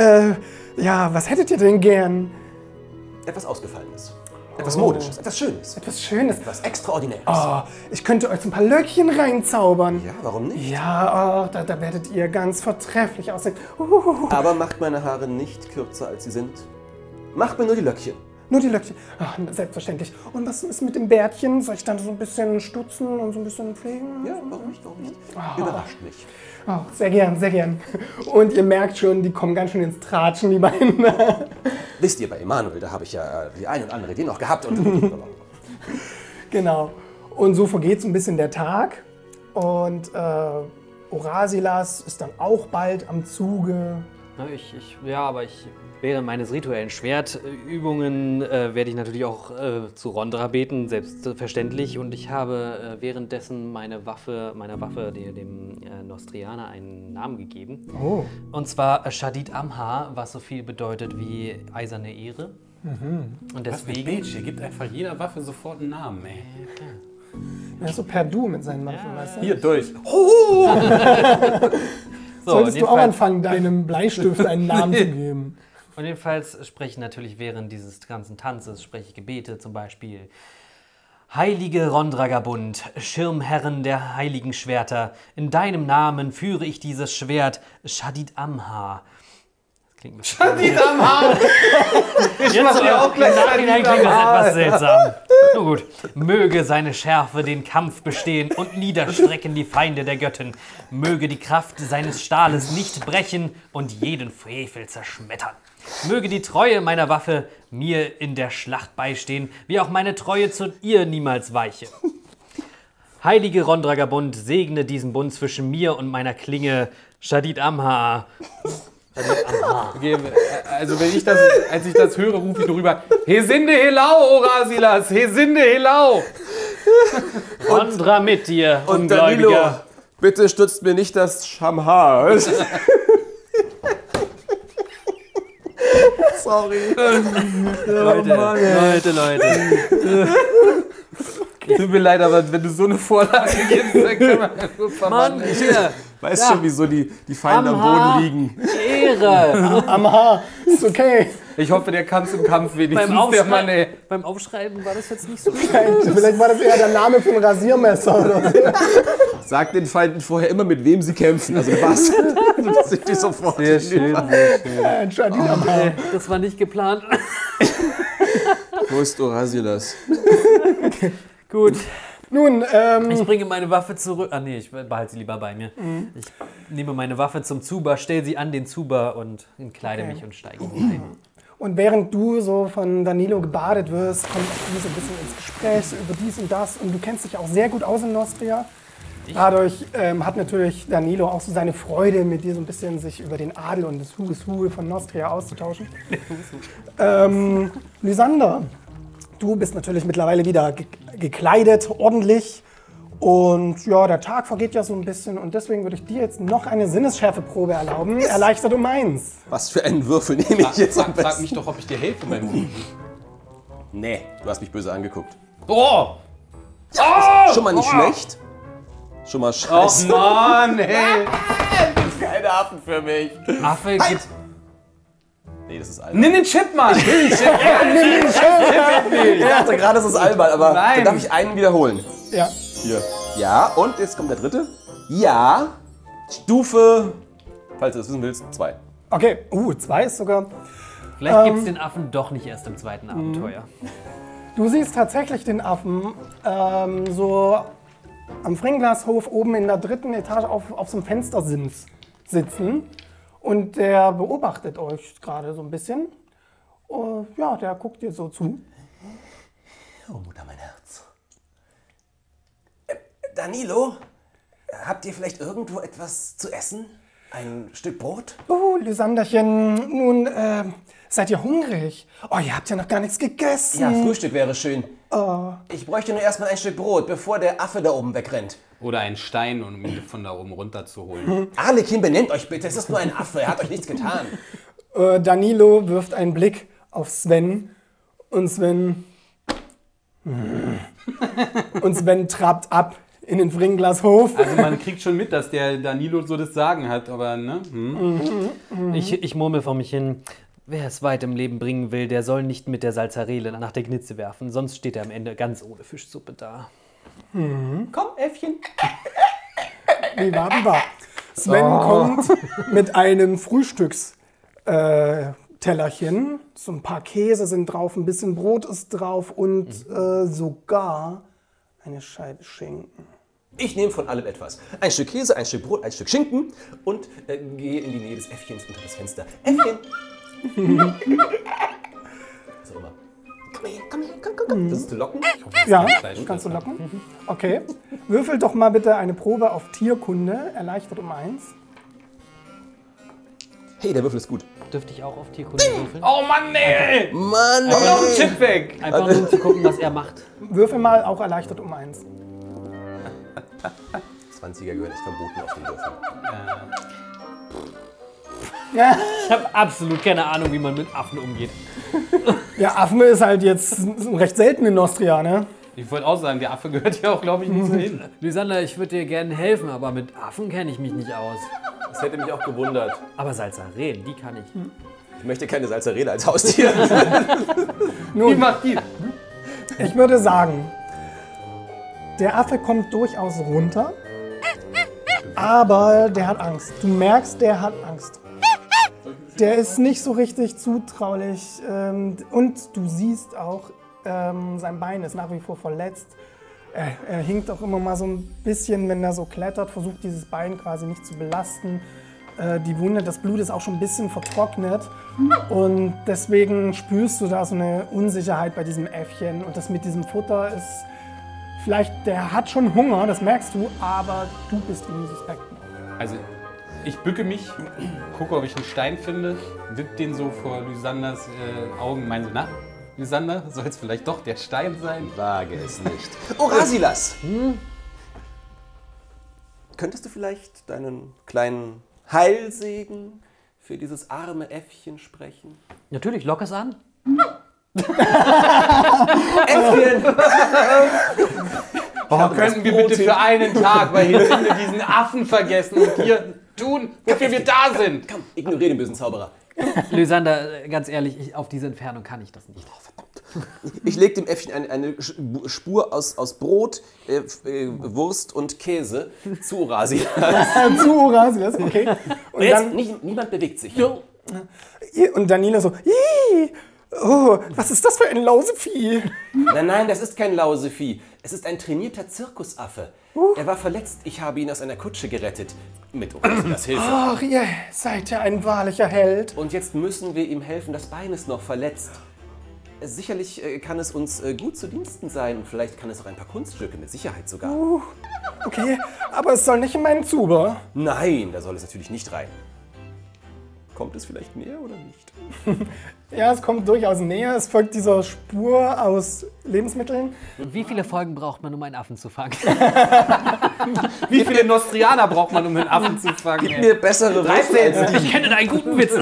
Ja, was hättet ihr denn gern?
Etwas Ausgefallenes. Etwas Modisches, etwas Schönes.
Etwas Schönes.
Etwas Extraordinäres.
Oh, ich könnte euch ein paar Löckchen reinzaubern.
Ja, warum nicht?
Ja, oh, da werdet ihr ganz vortrefflich aussehen.
Aber macht meine Haare nicht kürzer, als sie sind. Macht mir nur die Löckchen.
Nur die Löckchen. Ach, selbstverständlich. Und was ist mit dem Bärtchen? Soll ich dann so ein bisschen stutzen und so ein bisschen pflegen?
Ja, warum nicht, warum nicht? Überrascht mich.
Oh, sehr gern, sehr gern. Und ihr merkt schon, die kommen ganz schön ins Tratschen, die beiden.
Wisst ihr, bei Emanuel, da habe ich ja die ein und andere Idee noch gehabt. Und
Genau. Und so vergeht so ein bisschen der Tag. Und Orasilas ist dann auch bald am Zuge.
Aber während meines rituellen Schwertübungen werde ich natürlich auch zu Rondra beten, selbstverständlich. Und ich habe währenddessen meiner Waffe, dem Nostrianer, einen Namen gegeben.
Oh.
Und zwar Shadid Amha, was so viel bedeutet wie eiserne Ehre. Und deswegen...
Ihr gibt einfach jeder Waffe sofort einen Namen, ey.
Er ist so per Du mit seinen Waffen, weißt du?
Hier, durch.
Solltest du auch anfangen, deinem Bleistift einen Namen zu geben.
Und jedenfalls spreche ich natürlich während dieses ganzen Tanzes, spreche ich Gebete, zum Beispiel Heilige Rondragabund, Schirmherren der heiligen Schwerter, in deinem Namen führe ich dieses Schwert, Shadid Amha. Das klingt ein bisschen
Shadid Amha!
Jetzt so, auch gleich im Nachhinein klingt das etwas seltsam. Nun gut, möge seine Schärfe den Kampf bestehen und niederstrecken die Feinde der Göttin. Möge die Kraft seines Stahles nicht brechen und jeden Frevel zerschmettern. Möge die Treue meiner Waffe mir in der Schlacht beistehen, wie auch meine Treue zu ihr niemals weiche. Heilige Rondragabund, segne diesen Bund zwischen mir und meiner Klinge, Shadid Amha. Shadid Amha.
Okay, also als ich das höre, rufe ich nur rüber. Hesinde Helau, Orasilas, Hesinde Helau.
Rondra mit dir,
Und Danilo,
Ungläubiger.
bitte stützt mir nicht das Schamhaar. Sorry.
Leute.
Tut mir leid, aber wenn du so eine Vorlage gibst, dann kann man nur
Mann, hier.
Weißt schon, wieso die Feinde am Boden liegen.
Ehre.
Am Haar. Ist okay.
Ich hoffe, der kann zum Kampf wenigstens.
Beim Aufschreiben war das jetzt nicht so schön.
Vielleicht war das eher der Name für ein Rasiermesser oder so.
Sagt den Feinden vorher immer, mit wem sie kämpfen. Also was? Dass ich die sofort.
Sehr schön.
Entscheidend am Haar.
Das war nicht geplant.
Wo ist Orasilas?
Gut.
Nun,
Ich bringe meine Waffe zurück. Ah nee, ich behalte sie lieber bei mir. Ich nehme meine Waffe zum Zuber, stelle sie an den Zuber und entkleide mich und steige hinein.
und während du so von Danilo gebadet wirst, kommt auch du so ein bisschen ins Gespräch so über dies und das. Und du kennst dich auch sehr gut aus in Nostria. Dadurch hat natürlich Danilo auch so seine Freude, mit dir so ein bisschen sich über den Adel und das Who is Who von Nostria auszutauschen. Lysander, du bist natürlich mittlerweile wieder gekleidet, ordentlich. Und ja, der Tag vergeht ja so ein bisschen. Und deswegen würde ich dir jetzt noch eine Sinnesschärfeprobe erlauben. Erleichtert um 1.
Was für einen Würfel nehme ich jetzt am
Frag
besten?
mich doch, ob ich dir helfe beim Siegen.
Nee, du hast mich böse angeguckt.
Oh!
Schon mal nicht schlecht. Schon mal
Oh
scheiße.
Mann, hey!
Keine Affen für mich.
Affe gibt.
Nee, das ist Alba.
Nimm den Chip, Mann!
Ich dachte gerade, das ist Alba, aber
Nein.
dann darf ich einen wiederholen.
Ja.
Hier. Ja, und jetzt kommt der dritte. Ja. Stufe, falls du das wissen willst, 2.
Okay, 2 ist sogar.
Vielleicht gibt es den Affen doch nicht erst im zweiten Abenteuer.
Du siehst tatsächlich den Affen so am Fringglashof oben in der 3. Etage auf so einem Fenstersims sitzen. Und der beobachtet euch gerade so ein bisschen. Ja, der guckt dir so zu.
Oh, Mutter, mein Herz. Danilo, habt ihr vielleicht irgendwo etwas zu essen? Ein Stück Brot?
Oh, Lysanderchen, nun, seid ihr hungrig? Oh, ihr habt ja noch gar nichts gegessen.
Ja, Frühstück wäre schön. Ich bräuchte nur erstmal ein Stück Brot, bevor der Affe da oben wegrennt.
Oder einen Stein, um ihn von da oben runterzuholen.
Arlekin, benennt euch bitte, es ist nur ein Affe, er hat euch nichts getan.
Danilo wirft einen Blick auf Sven und Sven trabt ab in den Fringglashof.
Also man kriegt schon mit, dass der Danilo so das Sagen hat, aber ne?
Ich murmel vor mich hin. Wer es weit im Leben bringen will, der soll nicht mit der Salzarele nach der Gnitze werfen, sonst steht er am Ende ganz ohne Fischsuppe da.
Komm, Äffchen.
Wie war. Sven kommt mit einem Frühstückstellerchen. So ein paar Käse sind drauf, ein bisschen Brot ist drauf und sogar eine Scheibe Schinken.
Ich nehme von allem etwas. Ein Stück Käse, ein Stück Brot, ein Stück Schinken und gehe in die Nähe des Äffchens unter das Fenster. Äffchen! So immer. Komm her, komm. Das ist zu locken.
Ja, kannst du locken? Okay. Würfel doch mal bitte eine Probe auf Tierkunde, erleichtert um 1.
Hey, der Würfel ist gut.
Dürfte ich auch auf Tierkunde würfeln?
Oh Mann, nee!
Mann,
Komm noch ein Chip weg!
Einfach nur um zu gucken, was er macht.
Würfel mal auch erleichtert um 1.
20er gehören echt verboten auf den Würfel.
Ich habe absolut keine Ahnung, wie man mit Affen umgeht.
Ja, Affen ist halt jetzt recht selten in Nostria, ne?
Ich wollte auch sagen, der Affe gehört ja auch, glaube ich, nicht so hin.
Lysander, ich würde dir gerne helfen, aber mit Affen kenne ich mich nicht aus.
Das hätte mich auch gewundert.
Aber Salzarelen, die kann ich.
Ich möchte keine Salzarele als Haustier.
Wie macht die?
Ich würde sagen, der Affe kommt durchaus runter, aber der hat Angst. Du merkst, der hat Angst. Der ist nicht so richtig zutraulich und du siehst auch, sein Bein ist nach wie vor verletzt. Er hinkt auch immer mal so ein bisschen, wenn er so klettert, versucht dieses Bein quasi nicht zu belasten. Die Wunde, das Blut ist auch schon ein bisschen vertrocknet und deswegen spürst du da so eine Unsicherheit bei diesem Äffchen und das mit diesem Futter ist vielleicht, der hat schon Hunger, das merkst du, aber du bist ihm suspekt.
Also, Ich bücke mich, gucke, ob ich einen Stein finde, wipp den so vor Lysanders Augen. Meinen so, na, Lysander, soll es vielleicht doch der Stein sein?
Wage es nicht. Orasilas! Könntest du vielleicht deinen kleinen Heilsegen für dieses arme Äffchen sprechen?
Natürlich, lock es an.
Äffchen!
Könnten wir bitte für einen Tag bei Hilfinde diesen Affen vergessen und hier tun, wofür wir da sind?
Komm, ignoriere den bösen Zauberer.
Lysander, ganz ehrlich, auf diese Entfernung kann ich das nicht.
Ich lege dem Äffchen eine Spur aus Brot, Wurst und Käse zu Orasilas.
Zu Orasilas, okay. Und
Jetzt,
dann,
niemand bewegt sich.
und Danilo so, Ih, oh, was ist das für ein Lausevieh?
Nein, das ist kein Lausevieh. Es ist ein trainierter Zirkusaffe. Er war verletzt. Ich habe ihn aus einer Kutsche gerettet. Mit Orasilas Hilfe.
Ach, ihr seid ja ein wahrlicher Held.
Und jetzt müssen wir ihm helfen. Das Bein ist noch verletzt. Sicherlich kann es uns gut zu Diensten sein. Und vielleicht kann es auch ein paar Kunststücke, mit Sicherheit sogar.
Okay, aber es soll nicht in meinen Zuber.
Nein, da soll es natürlich nicht rein. Kommt es vielleicht näher oder nicht?
Ja, es kommt durchaus näher. Es folgt dieser Spur aus Lebensmitteln.
Wie viele Folgen braucht man, um einen Affen zu fangen?
Wie viele Nostrianer braucht man, um einen Affen zu fangen?
Gib mir bessere Würfel als die.
Ich kenne einen guten Witz.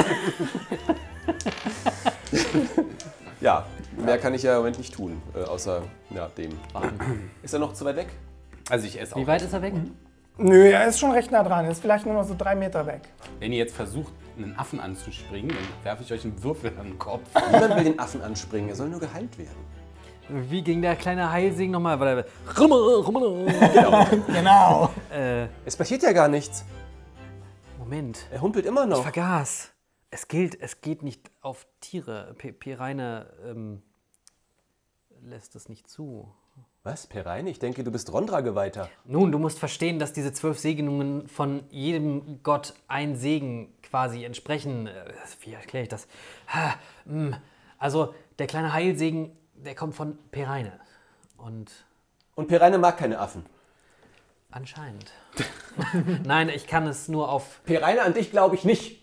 Ja, mehr kann ich ja im Moment nicht tun, außer dem. Ist er noch zu weit weg?
Also ich esse auch.
Wie weit ist er weg?
Nö, er ist schon recht nah dran. Er ist vielleicht nur noch so 3 Meter weg.
Wenn ihr jetzt versucht, einen Affen anzuspringen, dann werfe ich euch einen Würfel an den Kopf.
Niemand will den Affen anspringen, er soll nur geheilt werden.
Wie ging der kleine Heilsegen nochmal?
Genau.
Es passiert ja gar nichts.
Moment.
Er humpelt immer
Ich
noch.
vergaß. Es geht nicht auf Tiere. Pereine lässt es nicht zu.
Was, Pereine? Ich denke, du bist Rondra-Geweihter.
Nun, du musst verstehen, dass diese 12 Segnungen von jedem Gott ein Segen quasi entsprechen. Wie erkläre ich das? Also, der kleine Heilsegen, der kommt von Pereine. Und
Und Pereine mag keine Affen.
anscheinend. Nein, ich kann es nur auf...
Pereine an dich glaube ich nicht.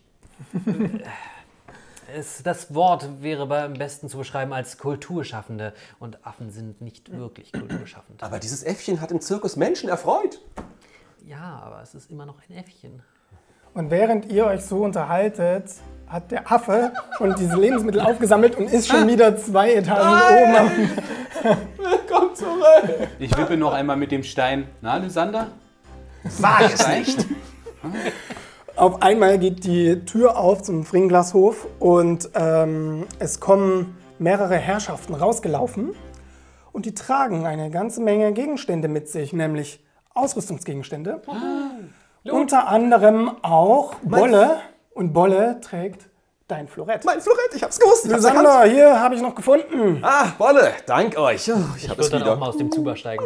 Das Wort wäre am besten zu beschreiben als Kulturschaffende. Und Affen sind nicht wirklich kulturschaffend.
Aber dieses Äffchen hat im Zirkus Menschen erfreut.
Ja, aber es ist immer noch ein Äffchen.
Und während ihr euch so unterhaltet, hat der Affe schon diese Lebensmittel aufgesammelt und ist schon wieder 2 Etagen oben.
Komm zurück.
Ich wippe noch einmal mit dem Stein. Na, Lysander?
Wage es nicht.
Auf einmal geht die Tür auf zum Fringlashof und es kommen mehrere Herrschaften rausgelaufen und die tragen eine ganze Menge Gegenstände mit sich, nämlich Ausrüstungsgegenstände. Unter anderem auch Bolle. Und Bolle trägt dein Florett.
Mein Florett, ich hab's gewusst. Ich hab's erkannt.
Lysander, hier habe ich noch gefunden.
Ah, Bolle, dank euch. Oh, ich hab
Ich
es
würde dann auch mal
wieder.
aus dem Zuber steigen.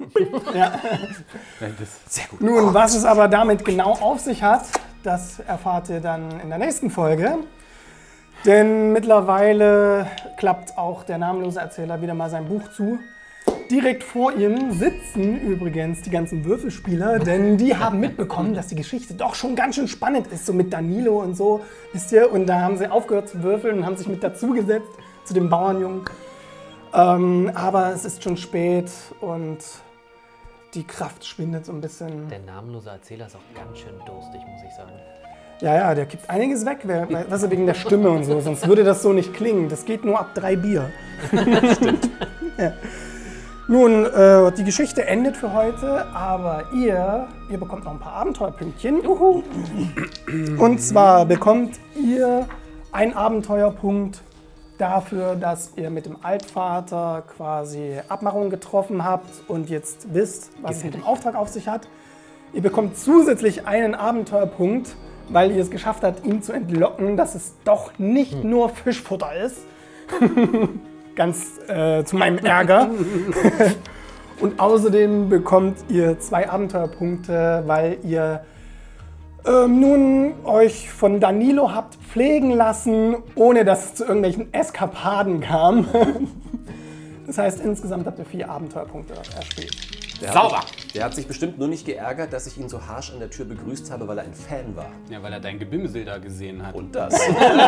Sehr gut.
Nun, was es aber damit genau auf sich hat, das erfahrt ihr dann in der nächsten Folge. Denn mittlerweile klappt auch der namenlose Erzähler wieder mal sein Buch zu. Direkt vor ihm sitzen übrigens die ganzen Würfelspieler, denn die haben mitbekommen, dass die Geschichte doch schon ganz schön spannend ist, so mit Danilo und so, wisst ihr? Und da haben sie aufgehört zu würfeln und haben sich mit dazugesetzt zu dem Bauernjungen. Aber es ist schon spät und die Kraft schwindet so ein bisschen.
Der namenlose Erzähler ist auch ganz schön durstig, muss ich sagen.
Ja, der kippt einiges weg, was er wegen der Stimme und so, sonst würde das so nicht klingen. Das geht nur ab 3 Bier. Stimmt. Ja. Nun, die Geschichte endet für heute, aber ihr bekommt noch ein paar Abenteuerpünktchen. Und zwar bekommt ihr einen Abenteuerpunkt dafür, dass ihr mit dem Altvater quasi Abmachungen getroffen habt und jetzt wisst, was es mit dem Auftrag auf sich hat. Ihr bekommt zusätzlich einen Abenteuerpunkt, weil ihr es geschafft habt, ihn zu entlocken, dass es doch nicht nur Fischfutter ist. Ganz zu meinem Ärger. Und außerdem bekommt ihr 2 Abenteuerpunkte, weil ihr nun euch von Danilo habt pflegen lassen, ohne dass es zu irgendwelchen Eskapaden kam. Das heißt, insgesamt habt ihr 4 Abenteuerpunkte erspielt.
Sauber!
Der hat sich bestimmt nur nicht geärgert, dass ich ihn so harsch an der Tür begrüßt habe, weil er ein Fan war.
Ja, weil er dein Gebimsel da gesehen hat.
Und das.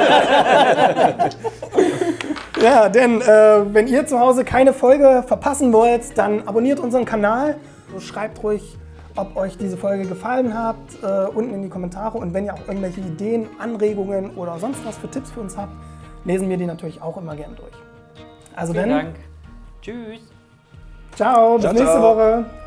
Ja, denn wenn ihr zu Hause keine Folge verpassen wollt, dann abonniert unseren Kanal. Schreibt ruhig, ob euch diese Folge gefallen hat, unten in die Kommentare. Und wenn ihr auch irgendwelche Ideen, Anregungen oder sonst was für Tipps für uns habt, lesen wir die natürlich auch immer gern durch. Also
Vielen
dann,
Dank. Tschüss.
ciao, bis nächste Woche.